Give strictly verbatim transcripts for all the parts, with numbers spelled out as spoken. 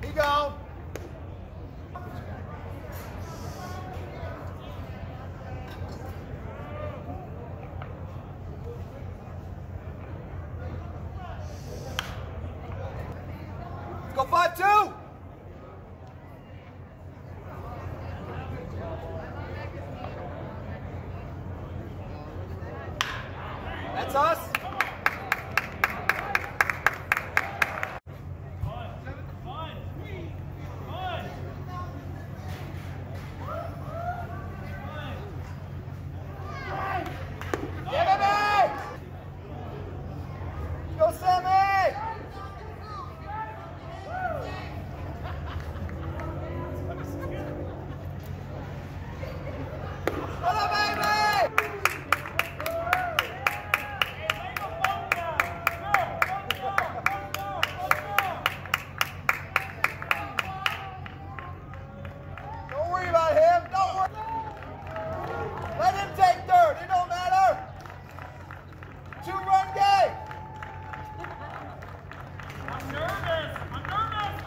you go. Let's go five two. That's us. Go, Sammy! What up, baby? Don't worry about him. Don't worry. Let him take third. It don't matter. Two-run game. I'm nervous. I'm nervous.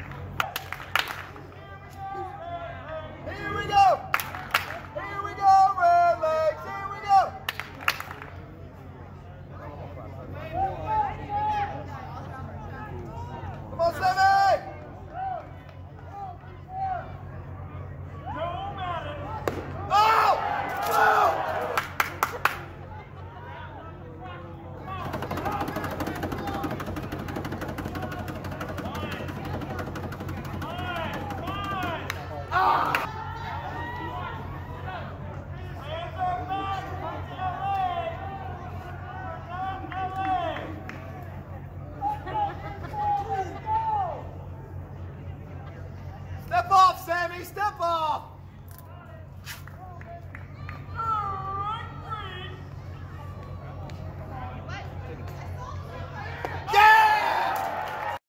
Here we go. Here we go, Red Legs. Here we go. Come on, Sammy. No matter. Oh! Oh! Step off, Sammy, step off!